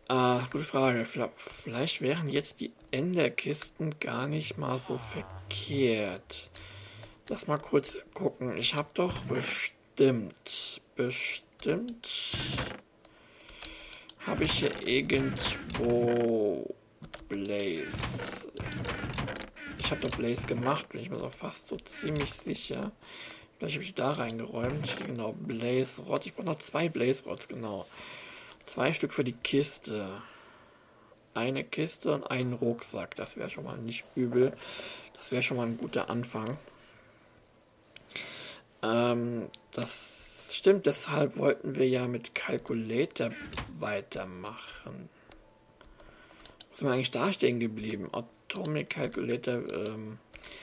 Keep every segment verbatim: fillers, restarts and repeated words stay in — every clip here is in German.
Äh, gute Frage. Vielleicht wären jetzt die Enderkisten gar nicht mal so verkehrt. Lass mal kurz gucken. Ich habe doch bestimmt, bestimmt habe ich hier irgendwo Blaze. Ich habe doch Blaze gemacht, bin ich mir so fast so ziemlich sicher. Vielleicht habe ich da reingeräumt. Genau, Blaze Rod. Ich brauche noch zwei Blaze Rods, genau. Zwei Stück für die Kiste. Eine Kiste und einen Rucksack. Das wäre schon mal nicht übel. Das wäre schon mal ein guter Anfang. Ähm, das stimmt, deshalb wollten wir ja mit Calculator weitermachen. Wo sind wir eigentlich da stehen geblieben? Atomic Calculator, ähm,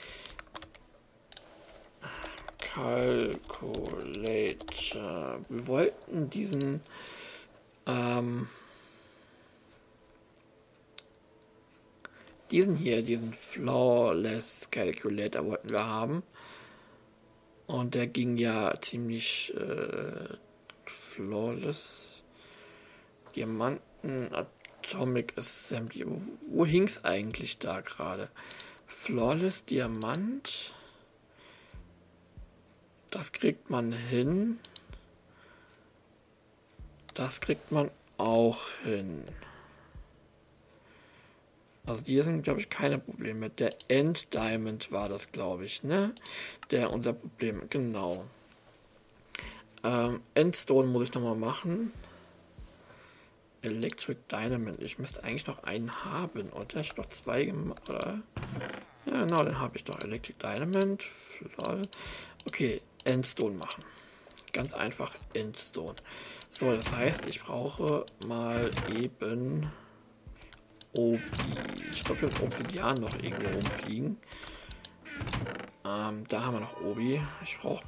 Calculator. Wir wollten diesen, ähm, diesen hier, diesen Flawless Calculator wollten wir haben. Und der ging ja ziemlich äh, flawless. Diamanten, Atomic Assembly. Wo, wo hing es eigentlich da gerade? Flawless Diamant. Das kriegt man hin. Das kriegt man auch hin. Also die sind, glaube ich, keine Probleme. Der End Diamond war das, glaube ich, ne? Der unser Problem, genau. Ähm, Endstone muss ich nochmal machen. Electric Dynamite. Ich müsste eigentlich noch einen haben, oder? Ich habe noch zwei gemacht, oder? Ja, genau, den habe ich doch. Electric Dynamite. Okay, Endstone machen. Ganz einfach Endstone. So, das heißt, ich brauche mal eben Obi. Ich glaube, wir haben Obsidian noch irgendwo rumfliegen. Ähm, da haben wir noch Obi. Ich brauche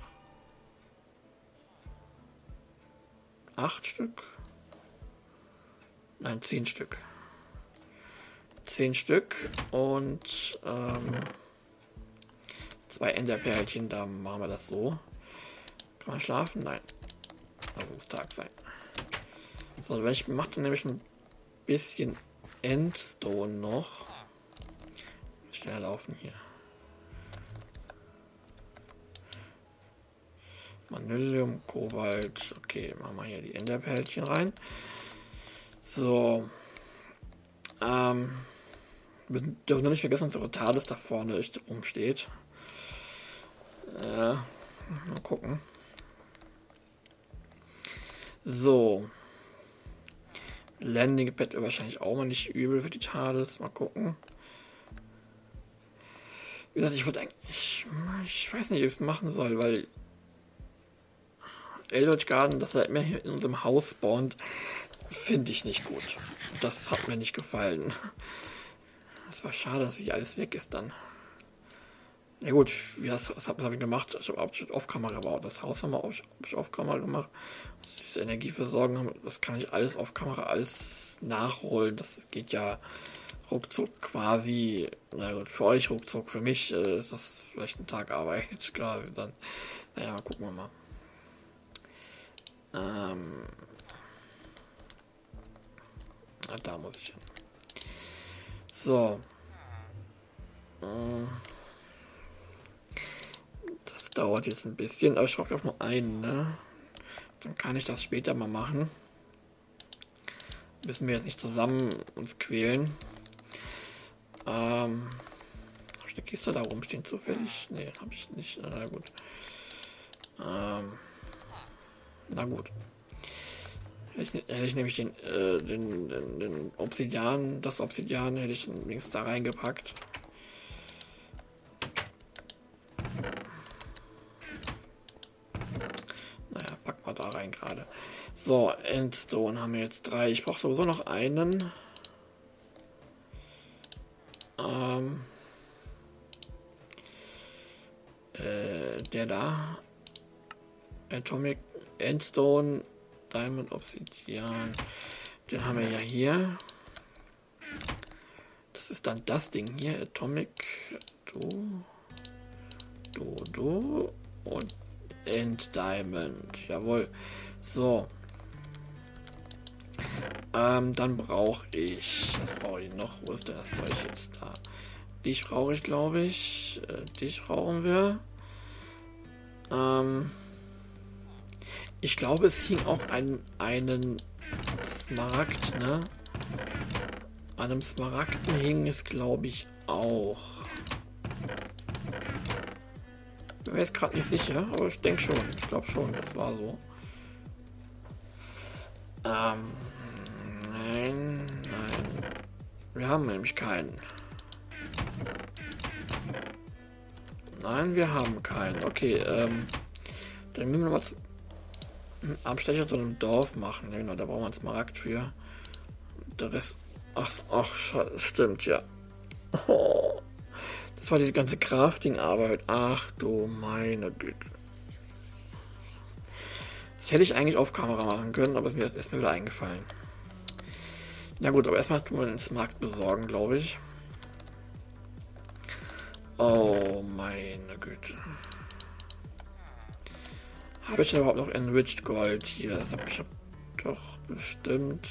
acht Stück. Nein, zehn Stück. Zehn Stück und ähm, zwei Enderperlchen. Da machen wir das so. Kann man schlafen? Nein. Also muss Tag sein. So, wenn ich mache dann nämlich ein bisschen Endstone noch. Schnell laufen hier. Vanillium, Kobalt. Okay, machen wir hier die Enderperlchen rein. So. Ähm. Wir dürfen noch nicht vergessen, dass unsere TARDIS da vorne rumsteht. Äh, mal gucken. So. Landing Pad wäre wahrscheinlich auch mal nicht übel für die TARDIS. Mal gucken. Wie gesagt, ich wollte eigentlich. Ich weiß nicht, wie ich es machen soll, weil. Eldritch Garden, dass er immer hier in unserem Haus spawnt, finde ich nicht gut. Das hat mir nicht gefallen. Es war schade, dass hier alles weg ist dann. Na ja gut, wie das, das habe hab ich gemacht. Ich habe auf Kamera gebaut. Das Haus haben wir auf, ich auf Kamera gemacht. Das Energieversorgung, das kann ich alles auf Kamera alles nachholen. Das geht ja ruckzuck quasi. Na gut, für euch ruckzuck. Für mich äh, ist das vielleicht ein Tag Arbeit quasi dann. Naja, gucken wir mal. Ähm. Na, da muss ich hin. So. Das dauert jetzt ein bisschen, aber ich brauche auch nur einen, ne? Dann kann ich das später mal machen. Müssen wir jetzt nicht zusammen uns quälen. Ähm. Habe ich eine Kiste da rumstehen zufällig? Ne, habe ich nicht. Na gut. Ähm. Na gut. Hätte ich, hätte ich nämlich den, äh, den, den, den Obsidian, das Obsidian hätte ich links da reingepackt. Naja, pack mal da rein gerade. So, Endstone haben wir jetzt drei. Ich brauche sowieso noch einen. Ähm. Äh, der da. Atomic Endstone. Diamond Obsidian. Den haben wir ja hier. Das ist dann das Ding hier. Atomic. Du. Du, du. Und End Diamond. Jawohl. So. Ähm, dann brauche ich... Was brauche ich noch? Wo ist denn das Zeug jetzt da? Dich brauche ich, glaube ich. Äh, dich brauchen wir. Ähm... Ich glaube, es hing auch ein, einen Smaragd, ne? An einem Smaragden hing es, glaube ich, auch. Bin mir jetzt gerade nicht sicher, aber ich denke schon. Ich glaube schon, das war so. Ähm, nein, nein. Wir haben nämlich keinen. Nein, wir haben keinen. Okay, ähm, dann müssen wir mal zu Abstecher zu einem Dorf machen. Ja, genau, da brauchen wir einen Smaragd für. Der Rest. Ach, ach, stimmt, ja. Oh, das war diese ganze Crafting-Arbeit. Ach du meine Güte. Das hätte ich eigentlich auf Kamera machen können, aber es mir, ist mir wieder eingefallen. Na gut, aber erstmal tun wir den Smaragd besorgen, glaube ich. Oh meine Güte. Habe ich denn überhaupt noch Enriched Gold hier? Das hab, ich habe doch bestimmt...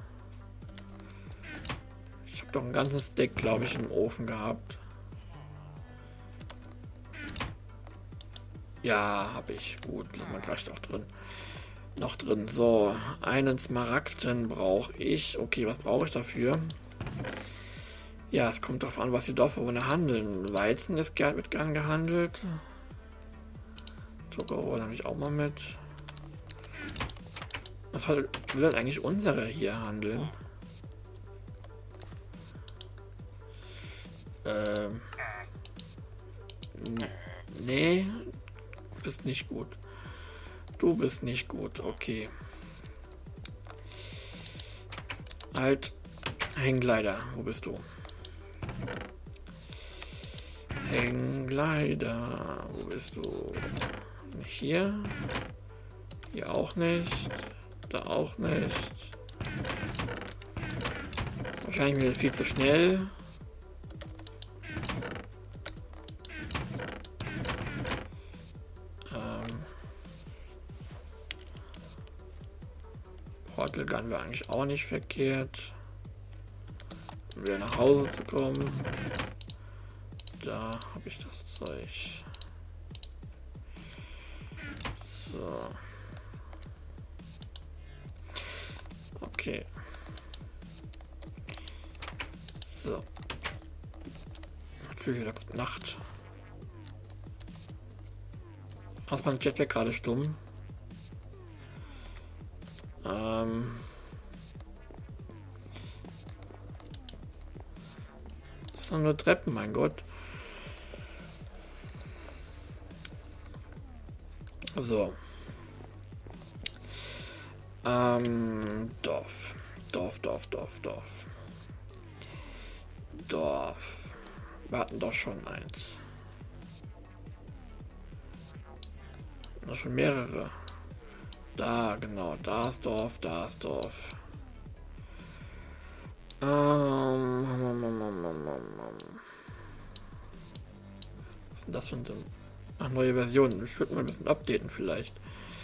Ich habe doch ein ganzes Stack, glaube ich, im Ofen gehabt. Ja, habe ich. Gut, lassen wir gleich noch drin. Noch drin. So, einen Smaragden brauche ich. Okay, was brauche ich dafür? Ja, es kommt darauf an, was die Dorfbewohner handeln. Weizen ist gern, wird gern gehandelt. Zuckerrohr habe ich auch mal mit. Was will denn eigentlich unsere hier handeln? Ähm. Nee, bist nicht gut. Du bist nicht gut, okay. Halt, Hängleider, wo bist du? Hängleider, wo bist du? Nicht hier. Hier auch nicht. Da auch nicht. Wahrscheinlich wieder viel zu schnell. Portal Gun wäre eigentlich auch nicht verkehrt. Um wieder nach Hause zu kommen. Da habe ich das Zeug. So. Okay. So. Natürlich wieder Nacht. Aus meinem Jetpack gerade stumm. Ähm. Das sind nur Treppen, mein Gott. So. Ähm, Dorf. Dorf, Dorf, Dorf, Dorf. Dorf. Wir hatten doch schon eins. Noch schon mehrere. Da, genau. Da ist Dorf, da ist Dorf. Ähm, was ist denn das für ein... Ach, neue Versionen. Ich würde mal ein bisschen updaten vielleicht.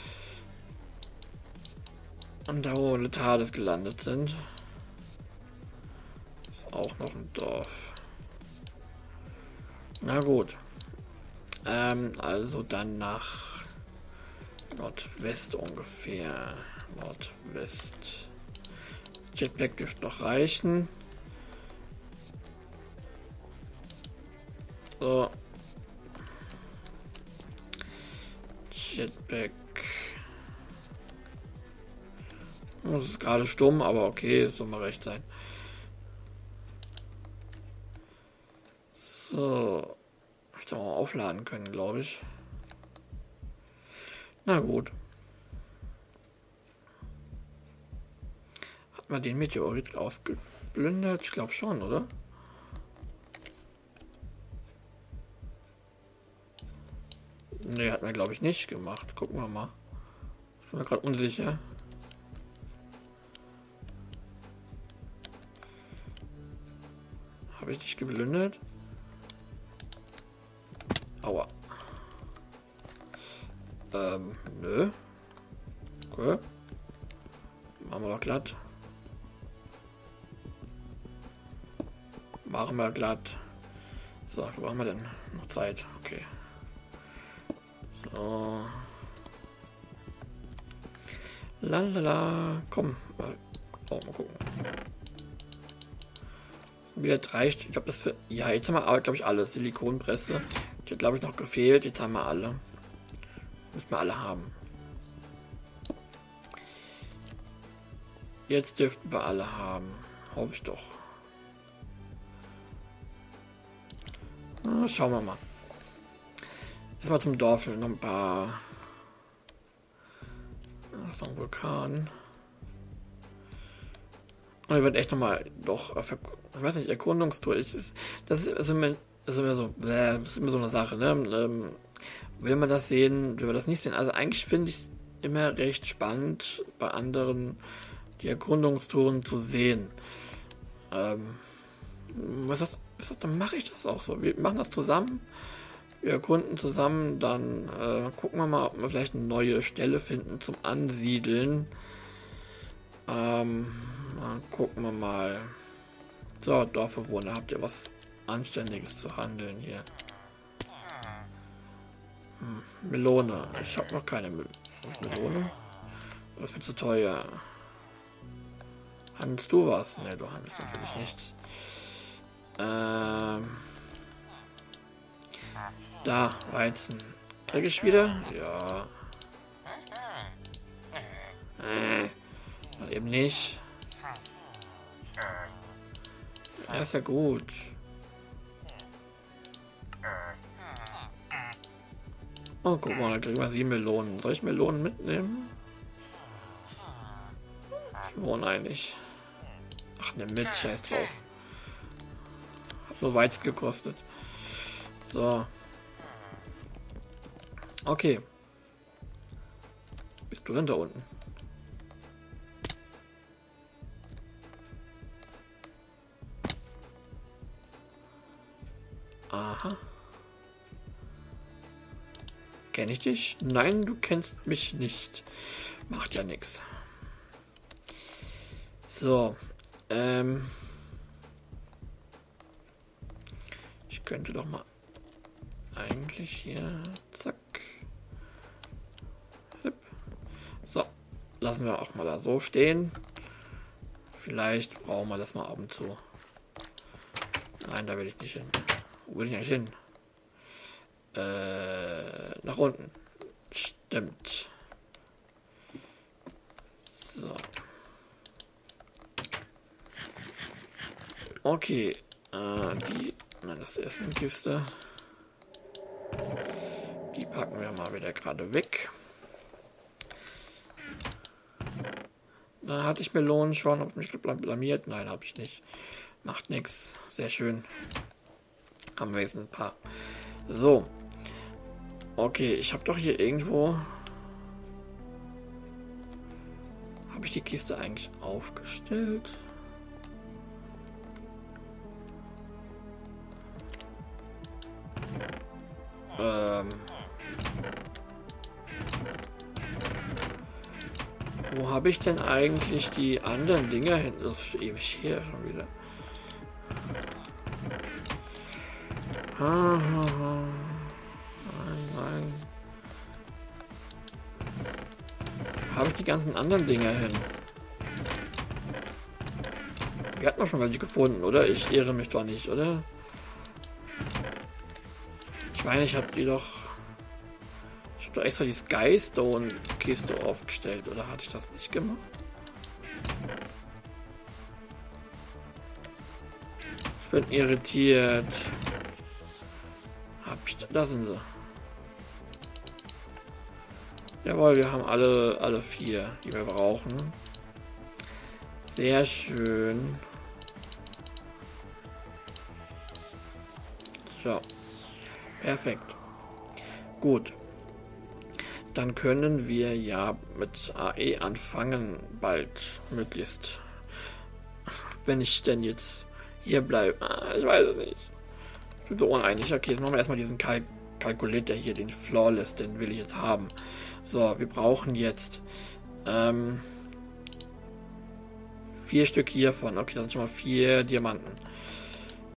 Und da, wo Letales gelandet sind, ist auch noch ein Dorf. Na gut. Ähm, also dann nach Nordwest ungefähr. Nordwest. Jetpack dürfte noch reichen. So. Jetpack. Das ist gerade stumm, aber okay, soll mal recht sein. So. Ich soll mal aufladen können, glaube ich. Na gut. Hat man den Meteorit ausgeplündert? Ich glaube schon, oder? Ne, hat man glaube ich nicht gemacht. Gucken wir mal. Ich bin mir gerade unsicher. Habe ich nicht geplündert? Aua. Ähm, nö. Okay. Machen wir doch glatt. Machen wir glatt. So, wo haben wir denn noch Zeit? Okay. So. Lalala. Komm. Oh, mal gucken. Wieder drei. Ich glaube, das für. Ja, jetzt haben wir, glaube ich, alles. Silikonpresse. Die hat, glaube ich, noch gefehlt. Jetzt haben wir alle. Müssen wir alle haben. Jetzt dürften wir alle haben. Hoffe ich doch. Na, schauen wir mal. Erstmal zum Dorf. Noch ein paar. Ach, so ein Vulkan. Und wir werden echt nochmal doch. Ich weiß nicht, Erkundungstour. Ich, das, das, ist, das, ist immer, das ist immer so. Das ist immer so eine Sache, ne? Ähm, will man das sehen? Will man das nicht sehen? Also, eigentlich finde ich es immer recht spannend, bei anderen die Erkundungstouren zu sehen. Ähm, was ist das? Was ist das? Dann mache ich das auch so. Wir machen das zusammen. Wir erkunden zusammen. Dann äh, gucken wir mal, ob wir vielleicht eine neue Stelle finden zum Ansiedeln. Ähm, dann gucken wir mal. So, Dorfbewohner, habt ihr was Anständiges zu handeln hier? Hm, Melone. Ich habe noch keine Mel Melone. Das wird zu teuer. Handelst du was? Ne, du handelst natürlich nichts. Ähm, da, Weizen. Krieg ich wieder? Ja. Äh, eben nicht. Ja, ist ja gut. Oh, guck mal, da kriegen wir sieben Melonen. Soll ich Melonen mitnehmen? Schon eigentlich. Ach, ne, mit, scheiß drauf. Hat nur Weizen gekostet. So. Okay. Bist du denn da unten? Aha. Kenne ich dich? Nein, du kennst mich nicht. Macht ja nichts. So. Ähm. Ich könnte doch mal eigentlich hier. Zack. Hüpp. So. Lassen wir auch mal da so stehen. Vielleicht brauchen wir das mal ab und zu. Nein, da will ich nicht hin. Wo will ich eigentlich hin? Äh, nach unten. Stimmt. So. Okay. Äh, die. Nein, das ist die Essenkiste. Die packen wir mal wieder gerade weg. Da hatte ich Melonen schon. Hab mich blamiert? Nein, habe ich nicht. Macht nichts. Sehr schön. Haben wir jetzt ein paar. So. Okay, ich habe doch hier irgendwo... Habe ich die Kiste eigentlich aufgestellt? Ähm... Wo habe ich denn eigentlich die anderen Dinger hin? Das ist ewig her schon wieder. Ah, ah, ah. Nein, nein. Habe ich die ganzen anderen Dinger hin? Wir hatten doch schon welche gefunden, oder? Ich irre mich doch nicht, oder? Ich meine, ich habe die doch... Ich habe doch extra die Skystone-Kiste aufgestellt, oder hatte ich das nicht gemacht? Ich bin irritiert. Hab ich... Da sind sie. Jawohl, wir haben alle, alle vier, die wir brauchen. Sehr schön. So. Perfekt. Gut. Dann können wir ja mit A E anfangen, bald möglichst. Wenn ich denn jetzt hier bleibe. Ah, ich weiß es nicht. Ich bin so uneinig. Okay, jetzt machen wir erstmal diesen Kalk Kalkulator hier, den Flawless, den will ich jetzt haben. So, wir brauchen jetzt ähm, vier Stück hiervon. Okay, das sind schon mal vier Diamanten.